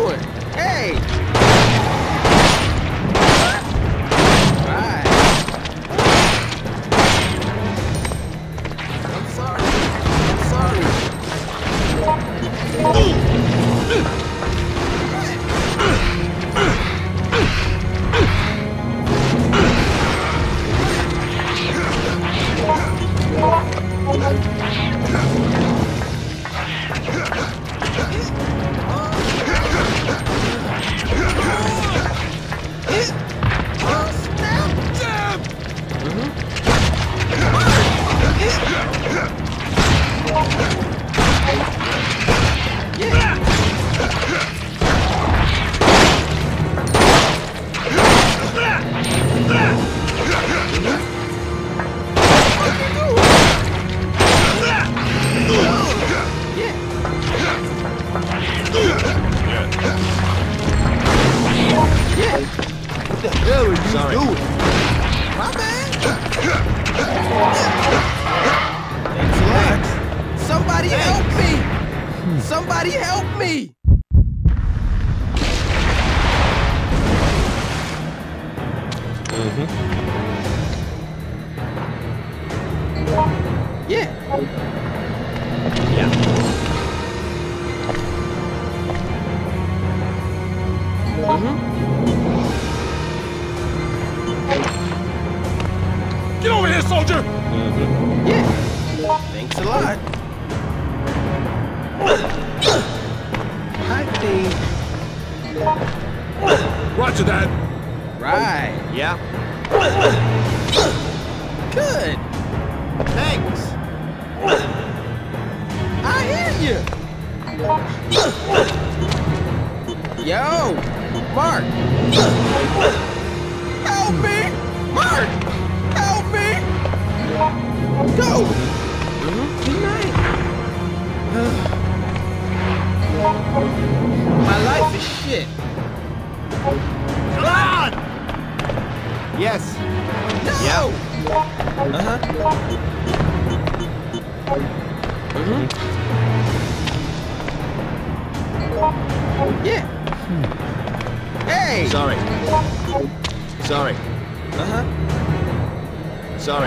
doing? Hey! Right. I'm sorry. I'm sorry. Somebody help me! Yeah. Yeah. Get over here, soldier! Yeah. Thanks a lot. I think... Roger that. Right. Yeah. Good. Thanks. I hear you. Yo, Mark. Help me. Mark, help me. Go. Good night. My life is shit. Come on! Yes. No! Yeah. Yeah. Hey! Sorry. Sorry. Sorry.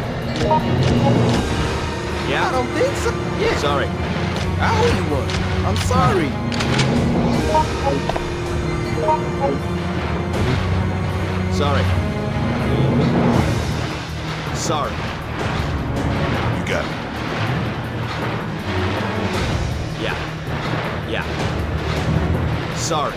Yeah. I don't think so. Yeah. Sorry. I owe you one. I'm sorry. Sorry. Sorry. You got it. Yeah. Yeah. Sorry.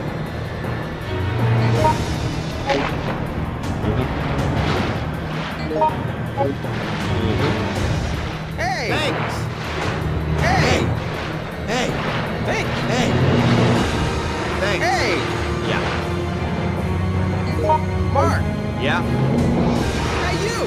Hey! Thanks. Hey! Hey. Hey! Hey. Thanks. Hey! Yeah. Mark! Yeah. Hey, you!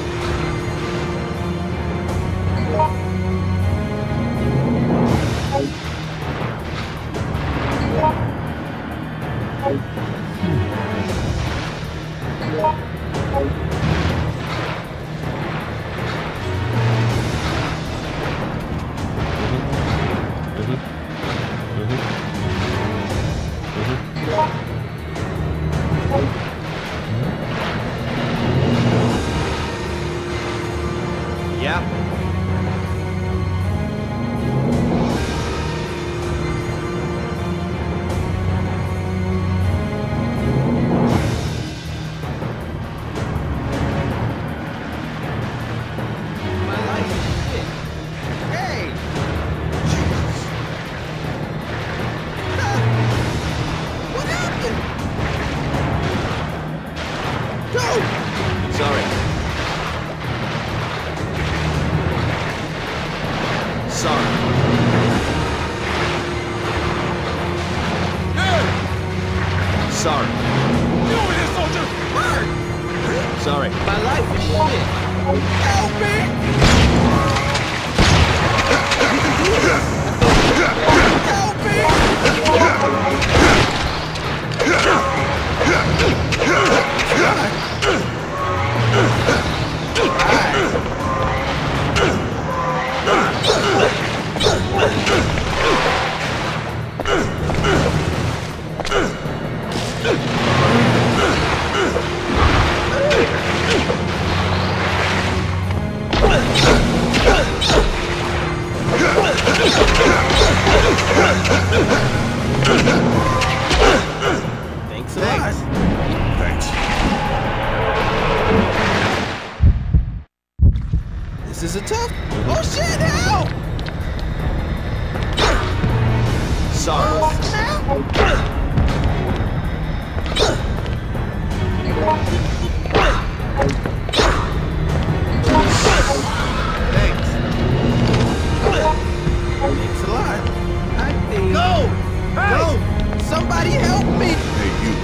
Yeah. My life is shit. Hey! What happened? Go! Sorry. Sorry. Yeah! Sorry. Get over here, soldier! Mark! Sorry. My life is shit. Help me! Help me! Sorry. Thanks. Thanks a lot. I think... Go! Hey! Go! Somebody help me! Hey, you.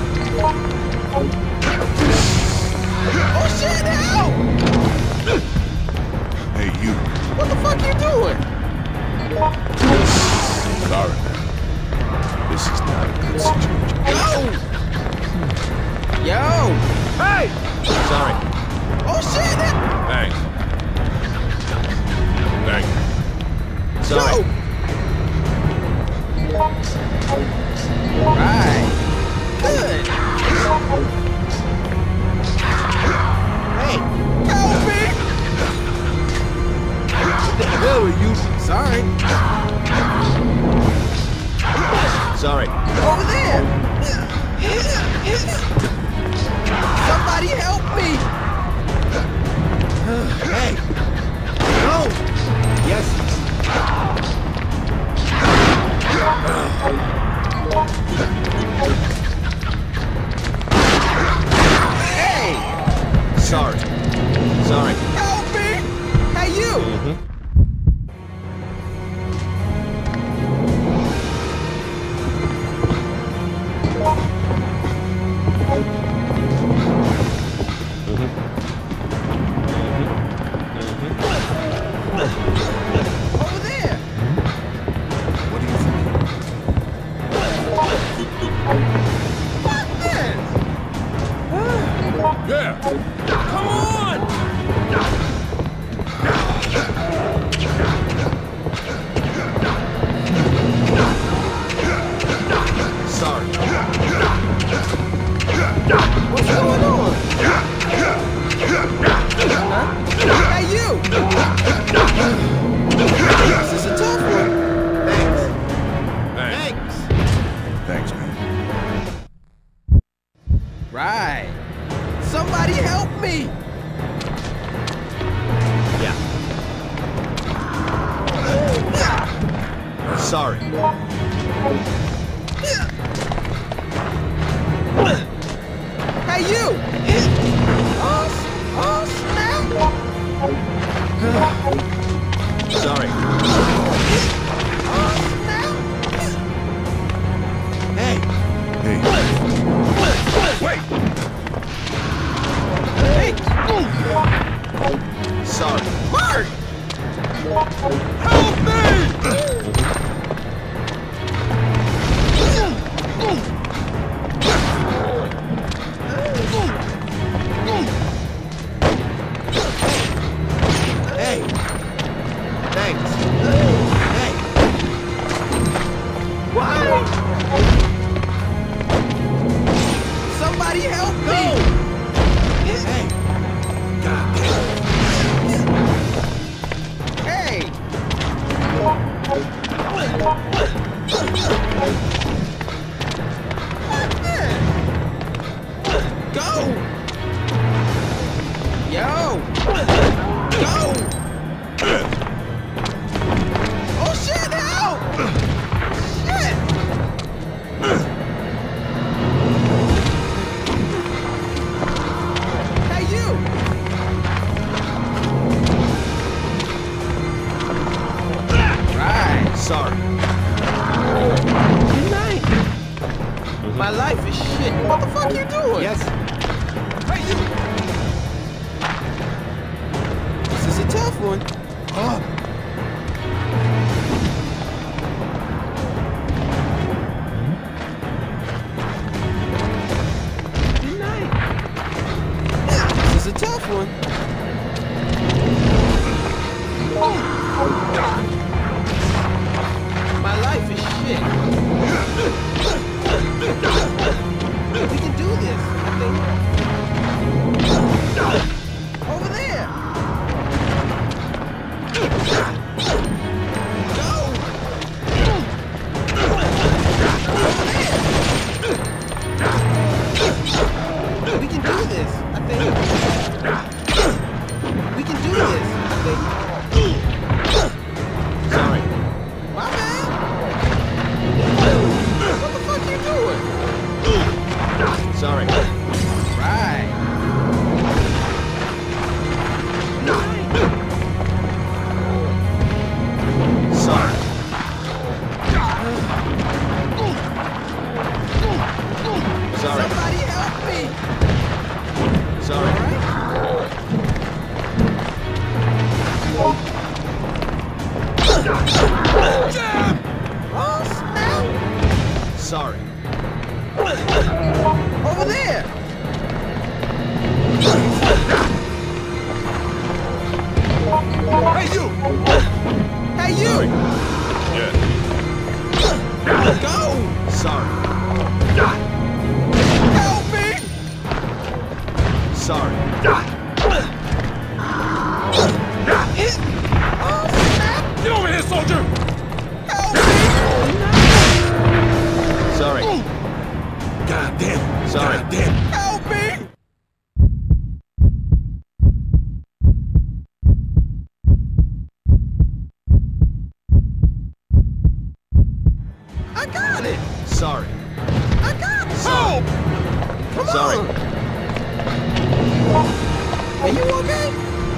Oh shit, help! Hey, you. What the fuck you doing? Sorry, man. This is not a good situation. Yo! Hey! Sorry. Oh shit! Thanks. Thank you. Sorry. Right. Good. Hey! Help me! What the hell are you? Sorry. Sorry. Over there! Somebody help me! Hey! No! Yes. Hey! Sorry. Sorry. Help me! Hey, you! Over there! What do you think? Fuck this! Yeah! Come on! Sorry. What's going on? Huh? Hey, you! This is a tough one. Thanks. Thanks. Thanks, man. Right. Somebody help me! Yeah. Sorry. Hey, you! Oh, snap! Sorry. Oh, snap! Hey. Hey. Wait! Hey! Sorry. Mark! Help me! Hey. Thanks. Hey. Why? Somebody help me! Hey. God damn. Hey! Go! Yo! Go! Oh shit, help! Shit! Hey, you! Right. Sorry. Good night. My life is shit. What the fuck you doing? Yes. Hey, you! This is a tough one. Good night. This is a tough one. My life is shit. We can do this, I think. Over there. Go. We can do this, I think. We can do this, I think. Sorry. My man. Sorry. Over there! Hey, you! Hey, you! Yeah. Go! Sorry. Help me! Sorry. Oh, snap! Get over here, soldier! Help me! Sorry. God damn. Sorry. God damn. Help me! I got it! Sorry. I got it! Help! Come Sorry. on! Are you okay?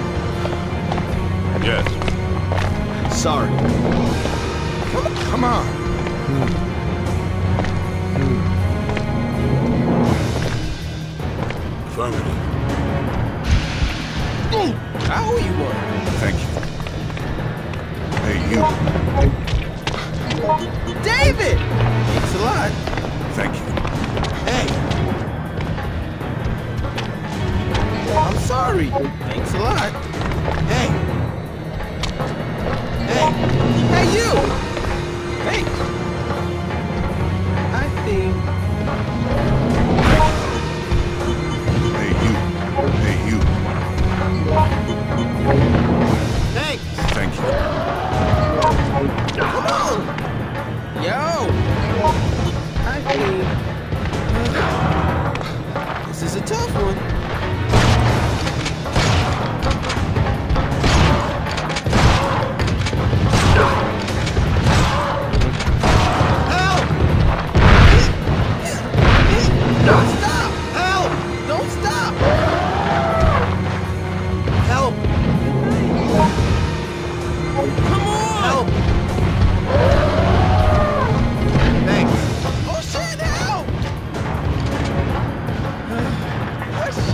Yes. Sorry. Come on. Affirmative. I owe you one. Thank you. Hey, you. David! Thanks a lot. Thank you. Hey! I'm sorry. Thanks a lot. Hey! Hey! Hey, you! Thanks. I think... Hey, you. Hey, you. Thanks! Thank you. Come on! Yo! I think... this is a tough one. Help! Don't stop! Help! Don't stop! Help! Come on! Help! Thanks. Oh shit, help! Oh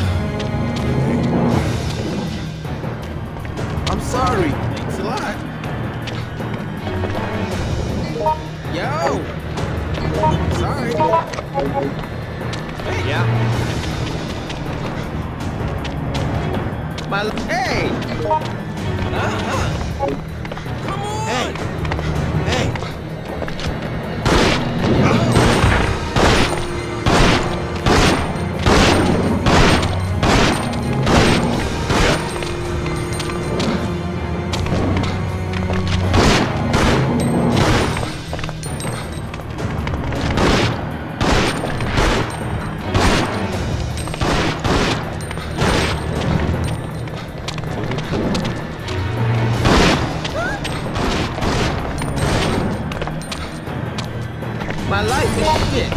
I'm sorry. Thanks a lot. Yo! Sorry. Hey. Yeah. Hey! Come on! Hey! Hey! My life is shit.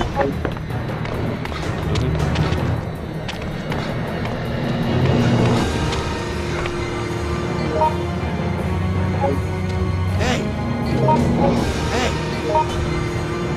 Hey! Hey!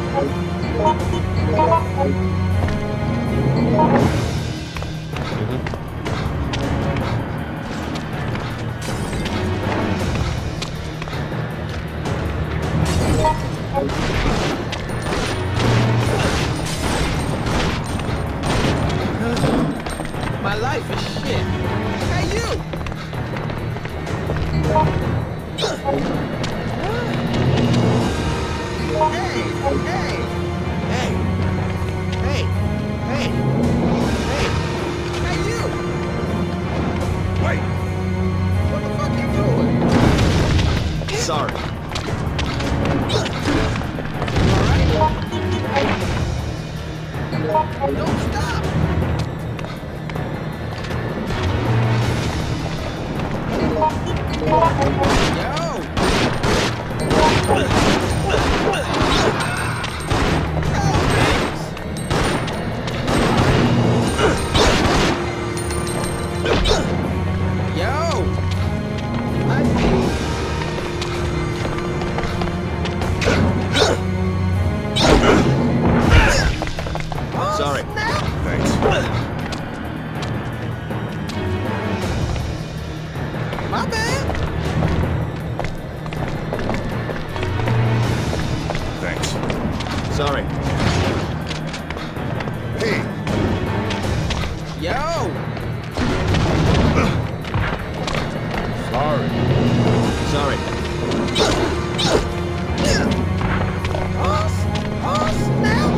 My life is shit. Hey, you! Hey! Hey! Hey! Hey! Hey! Hey! Hey, you! Wait. What the fuck you doing? Sorry. Don't stop! Sorry. Thanks. My bad. Thanks. Sorry. Hey. Yo! Sorry. Sorry. Oh, snap!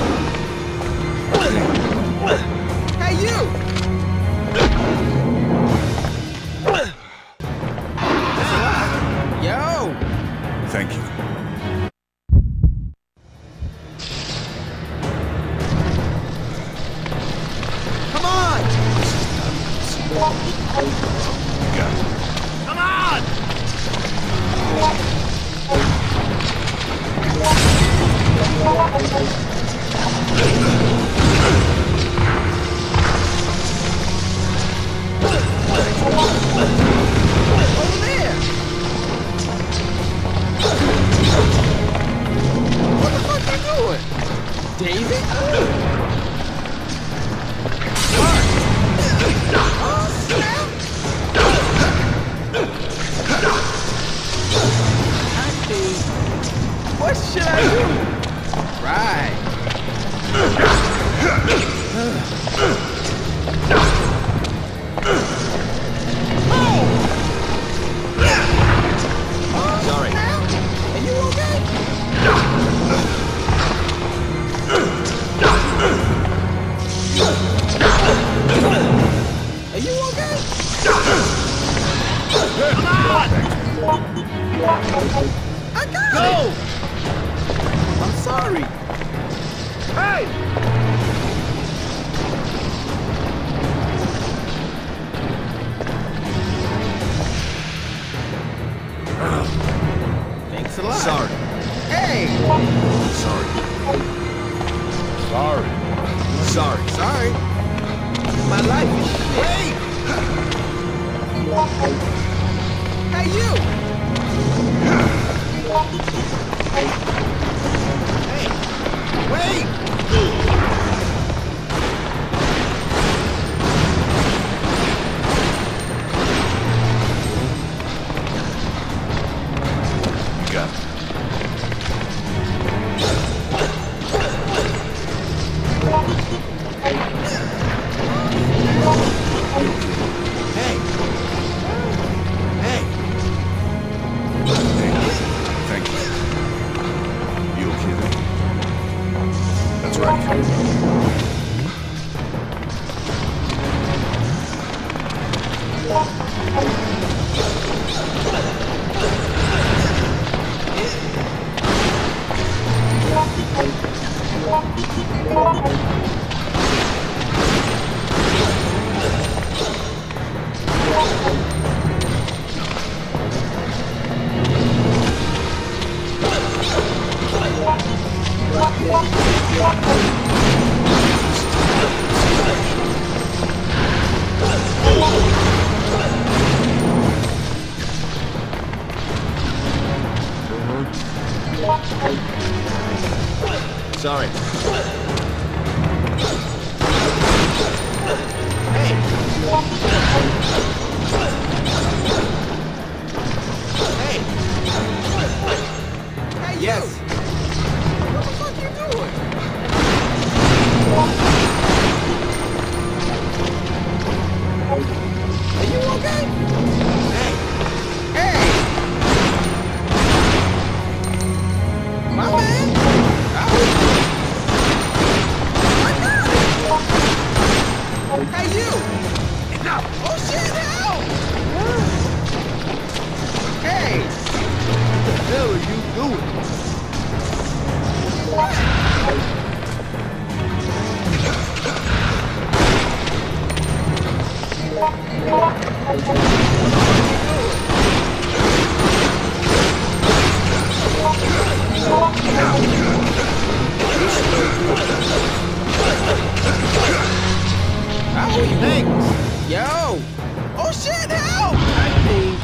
Hey, you! Yo! Thank you. Come on! Got it. Come on! Over there! What the fuck you doing? Daisy? Oh, snap! What should I do? Right. Sorry. Are you okay? Are you okay? Come on! I got Go! it! I'm sorry. Hey! Thanks a lot. Sorry. Hey! Sorry. Sorry. Sorry. Sorry. My life is shit. Wait! Hey, you! Hey! Wait! Hey! Hey! Thank you. You okay there? That's right. Sorry. Hey! Hey, yes! What the fuck you doing? Are you okay? Hey! Hey! My man! Hey, you! Enough! Oh, shit, help! Hey! What the hell are you doing? Oh, thanks! Yo! Oh, shit, help! I mean...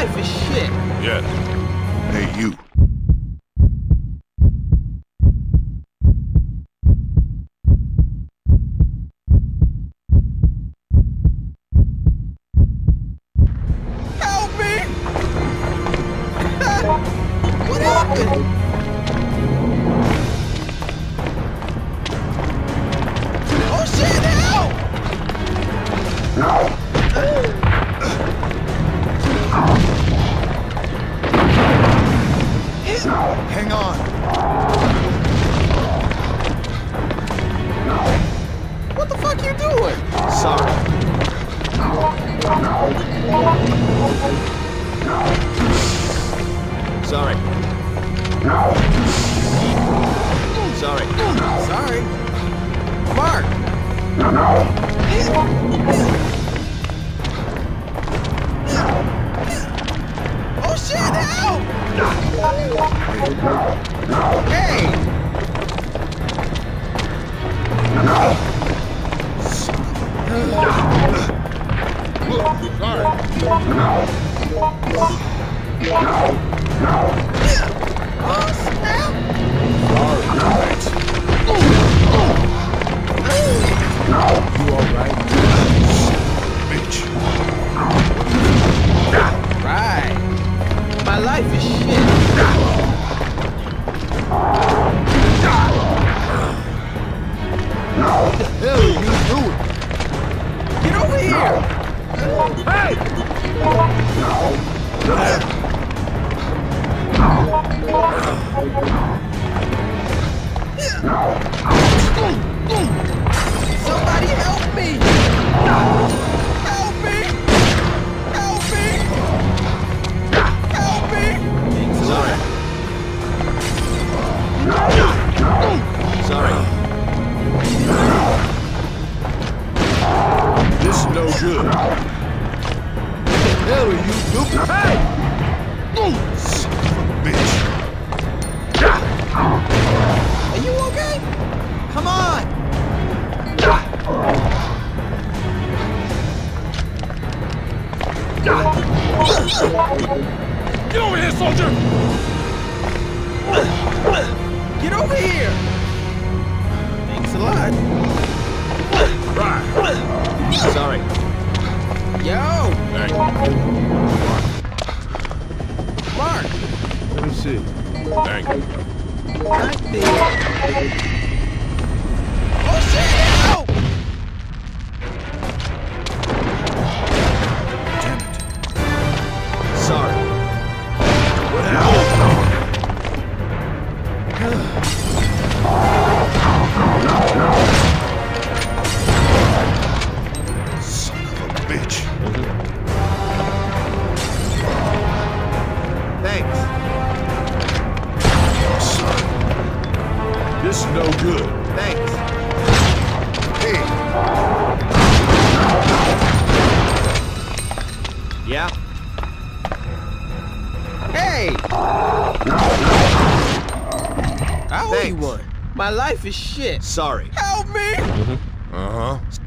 life is shit. Yeah. Hey, you. Help me! What happened? Oh shit, help! Hang on. What the fuck you doing? Sorry. Sorry. Sorry. Sorry. Mark! Oh shit, help! Hey! Oh snap! You alright? Bitch. Right. My life is shit. What the hell are you doing? Get over here! Hey! Somebody help me! Help me! Help me! Help me! Sorry. Sorry. This is no good. What the hell are you doing? Hey! Son of a bitch. Are you okay? Come on! Get over here, soldier! Get over here! Thanks a lot. Right. Sorry. Yo! Thank Mark! Let me see. Thank you. Right there. Oh shit! Help! Damn it. Sorry. What happened? Son of a bitch. Thanks. Sorry. This is no good. Thanks. Hey. Yeah? Hey! I owe you one. My life is shit. Sorry. Help me! Uh-huh.